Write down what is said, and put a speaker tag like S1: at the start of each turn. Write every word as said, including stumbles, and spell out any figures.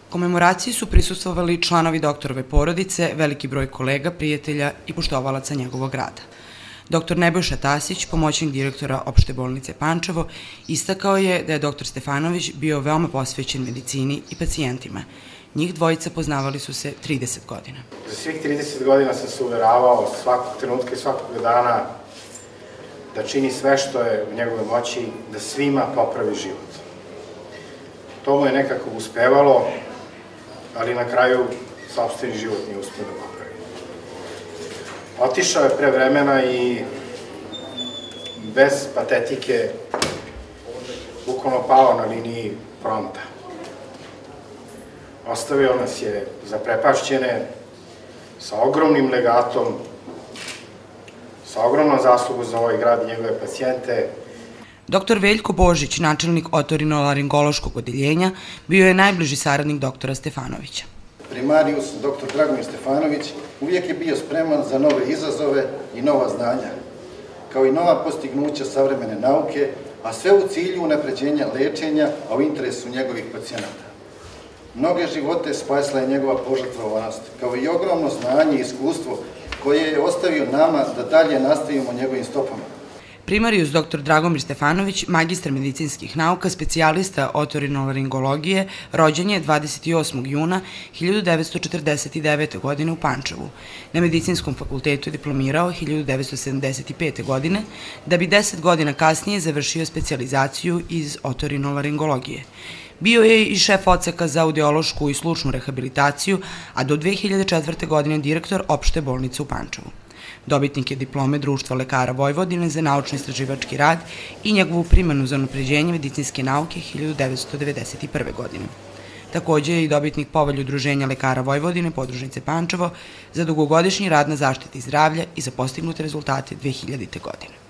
S1: Komemoraciji su prisustvovali članovi doktorove porodice, veliki broj kolega, prijatelja i poštovalaca njegovog rada. Doktor Nebojša Tasić, pomoćnik direktora Opšte bolnice Pančevo, istakao je da je doktor Stefanović bio veoma posvećen medicini i pacijentima. Njih dvojica poznavali su se trideset godina.
S2: Za svih trideset godina sam se uveravao svakog trenutka i svakog dana da čini sve što je u njegove moći da svima popravi život. To mu je nekako uspevalo, ali na kraju sopstveni život nije uspeo da popravi. Otišao je pre vremena i bez patetike bukvalno pao na liniji fronta. Ostavio nas je zaprepašćene, sa ogromnim legatom, sa ogromnom zaslugom za ovaj grad i njegove pacijente.
S1: Doktor Veljko Božić, načelnik otorinolaringološkog odeljenja, bio je najbliži saradnik doktora Stefanovića.
S3: Primarijus, doktor Dragomir Stefanović, uvijek je bio spreman za nove izazove i nova znanja, kao i nova postignuća savremene nauke, a sve u cilju unapređenja lečenja, a u interesu njegovih pacijenata. Mnoge živote spasila je njegova požrtvovanost, kao i ogromno znanje i iskustvo koje je ostavio nama da dalje nastavimo njegovim stopama.
S1: Primarijus doktor Dragomir Stefanović, magistar medicinskih nauka, specijalista otorinolaringologije, rođen je dvadeset osmog juna hiljadu devetsto četrdeset devete. godine u Pančevu. Na Medicinskom fakultetu je diplomirao hiljadu devetsto sedamdeset pete. godine, da bi deset godina kasnije završio specijalizaciju iz otorinolaringologije. Bio je i šef odseka za audiološku i slušnu rehabilitaciju, a do dve hiljade četvrte. godine direktor Opšte bolnice u Pančevu. Dobitnik je diplome Društva lekara Vojvodine za naučno-istraživački rad i njegovu primenu za unapređenje medicinske nauke hiljadu devetsto devedeset prve. godine. Takođe je i dobitnik povelje Udruženja lekara Vojvodine, podružnice Pančevo, za dugogodišnji rad na zaštiti zdravlja i za postignute rezultate dve hiljadite. godine.